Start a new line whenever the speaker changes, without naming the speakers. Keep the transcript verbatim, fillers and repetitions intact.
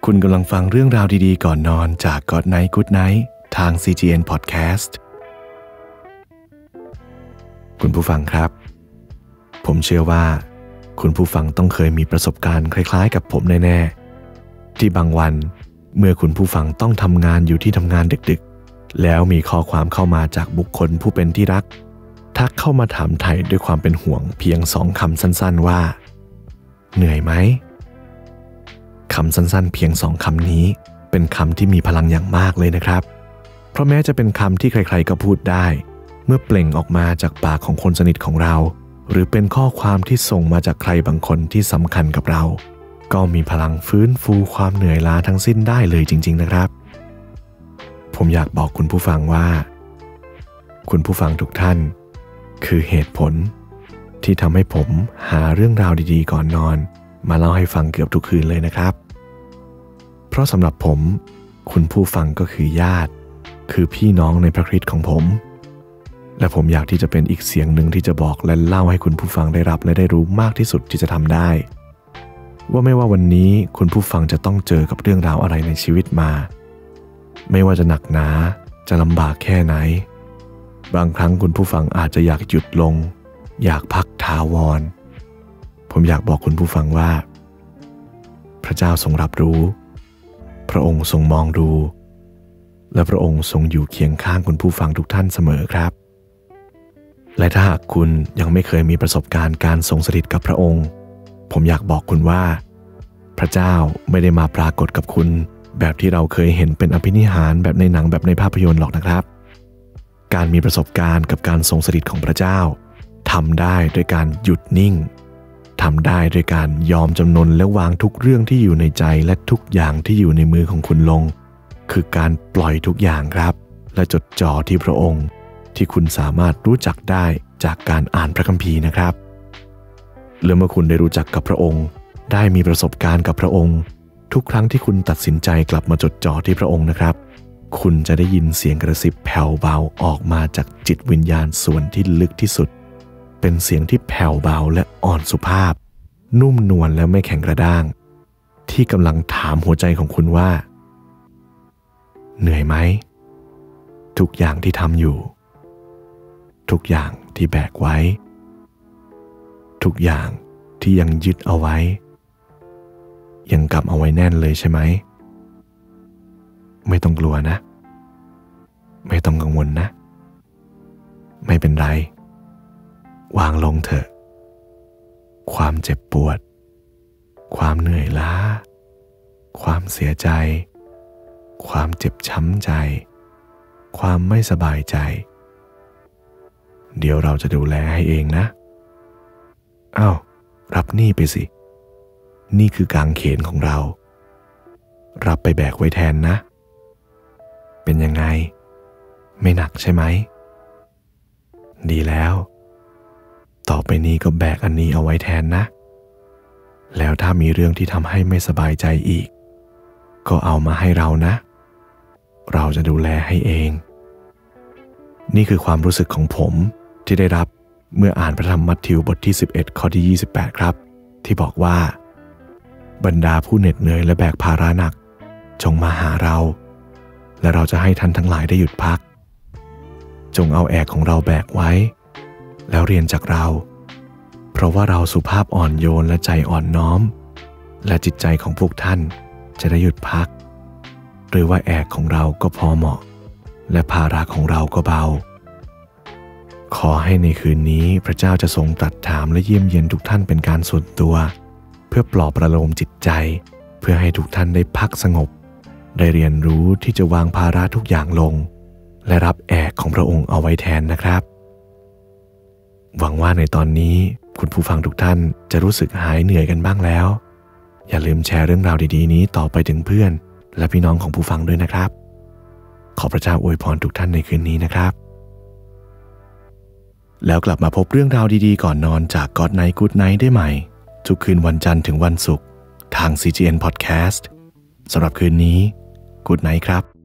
คุณกำลังฟังเรื่องราวดีๆก่อนนอนจาก God Night Good Night ทาง ซี จี เอ็น Podcast คุณผู้ฟังครับผมเชื่อว่าคุณผู้ฟังต้องเคยมีประสบการณ์คล้ายๆกับผมแน่ๆที่บางวันเมื่อคุณผู้ฟังต้องทำงานอยู่ที่ทำงานดึกๆแล้วมีข้อความเข้ามาจากบุคคลผู้เป็นที่รักทักเข้ามาถามไถ่ด้วยความเป็นห่วงเพียงสองคำสั้นๆว่าเหนื่อยไหมคำสั้นๆเพียงสองคำนี้เป็นคำที่มีพลังอย่างมากเลยนะครับเพราะแม้จะเป็นคำที่ใครๆก็พูดได้เมื่อเปล่งออกมาจากปากของคนสนิทของเราหรือเป็นข้อความที่ส่งมาจากใครบางคนที่สำคัญกับเราก็มีพลังฟื้นฟูความเหนื่อยล้าทั้งสิ้นได้เลยจริงๆนะครับผมอยากบอกคุณผู้ฟังว่าคุณผู้ฟังทุกท่านคือเหตุผลที่ทำให้ผมหาเรื่องราวดีๆก่อนนอนมาเล่าให้ฟังเกือบทุกคืนเลยนะครับเพราะสำหรับผมคุณผู้ฟังก็คือญาติคือพี่น้องในพระคริสต์ของผมและผมอยากที่จะเป็นอีกเสียงหนึ่งที่จะบอกและเล่าให้คุณผู้ฟังได้รับและได้รู้มากที่สุดที่จะทำได้ว่าไม่ว่าวันนี้คุณผู้ฟังจะต้องเจอกับเรื่องราวอะไรในชีวิตมาไม่ว่าจะหนักหนาจะลำบากแค่ไหนบางครั้งคุณผู้ฟังอาจจะอยากหยุดลงอยากพักถาวรผมอยากบอกคุณผู้ฟังว่าพระเจ้าทรงรับรู้พระองค์ทรงมองดูและพระองค์ทรงอยู่เคียงข้างคุณผู้ฟังทุกท่านเสมอครับและถ้าหากคุณยังไม่เคยมีประสบการณ์การทรงสถิตกับพระองค์ผมอยากบอกคุณว่าพระเจ้าไม่ได้มาปรากฏกับคุณแบบที่เราเคยเห็นเป็นอภินิหารแบบในหนังแบบในภาพยนตร์หรอกนะครับการมีประสบการณ์กับการทรงสถิตของพระเจ้าทำได้ด้วยการหยุดนิ่งทำได้ด้วยการยอมจำนนและวางทุกเรื่องที่อยู่ในใจและทุกอย่างที่อยู่ในมือของคุณลงคือการปล่อยทุกอย่างครับและจดจ่อที่พระองค์ที่คุณสามารถรู้จักได้จากการอ่านพระคัมภีร์นะครับและเมื่อคุณได้รู้จักกับพระองค์ได้มีประสบการณ์กับพระองค์ทุกครั้งที่คุณตัดสินใจกลับมาจดจ่อที่พระองค์นะครับคุณจะได้ยินเสียงกระซิบแผ่วเบาออกมาจากจิตวิญญาณส่วนที่ลึกที่สุดเป็นเสียงที่แผ่วเบาและอ่อนสุภาพนุ่มนวลและไม่แข็งกระด้างที่กำลังถามหัวใจของคุณว่าเหนื่อยไหมทุกอย่างที่ทำอยู่ทุกอย่างที่แบกไว้ทุกอย่างที่ยังยึดเอาไว้ยังกำเอาไว้แน่นเลยใช่ไหมไม่ต้องกลัวนะไม่ต้องกังวลนะไม่เป็นไรวางลงเถอะความเจ็บปวดความเหนื่อยล้าความเสียใจความเจ็บช้ำใจความไม่สบายใจเดี๋ยวเราจะดูแลให้เองนะอ้าวรับนี่ไปสินี่คือกางเขนของเรารับไปแบกไว้แทนนะเป็นยังไงไม่หนักใช่ไหมดีแล้วต่อไปนี้ก็แบกอันนี้เอาไว้แทนนะแล้วถ้ามีเรื่องที่ทำให้ไม่สบายใจอีกก็เอามาให้เรานะเราจะดูแลให้เองนี่คือความรู้สึกของผมที่ได้รับเมื่ออ่านพระธรรมมัทธิวบทที่สิบเอ็ดข้อที่ยี่สิบแปดครับที่บอกว่าบรรดาผู้เหน็ดเหนื่อยและแบกภาระหนักจงมาหาเราและเราจะให้ท่านทั้งหลายได้หยุดพักจงเอาแอกของเราแบกไว้แล้วเรียนจากเราเพราะว่าเราสุภาพอ่อนโยนและใจอ่อนน้อมและจิตใจของพวกท่านจะได้หยุดพักหรือว่าแอกของเราก็พอเหมาะและภาระของเราก็เบาขอให้ในคืนนี้พระเจ้าจะทรงตรัสถามและเยี่ยมเยียนทุกท่านเป็นการส่วนตัวเพื่อปลอบประโลมจิตใจเพื่อให้ทุกท่านได้พักสงบได้เรียนรู้ที่จะวางภาระทุกอย่างลงและรับแอกของพระองค์เอาไว้แทนนะครับหวังว่าในตอนนี้คุณผู้ฟังทุกท่านจะรู้สึกหายเหนื่อยกันบ้างแล้วอย่าลืมแชร์เรื่องราวดีๆนี้ต่อไปถึงเพื่อนและพี่น้องของผู้ฟังด้วยนะครับขอพระเจ้าอวยพรทุกท่านในคืนนี้นะครับแล้วกลับมาพบเรื่องราวดีๆก่อนนอนจาก God Night Good Night ได้ใหม่ทุกคืนวันจันทร์ถึงวันศุกร์ทาง ซี จี เอ็น Podcast สำหรับคืนนี้ Good Night ครับ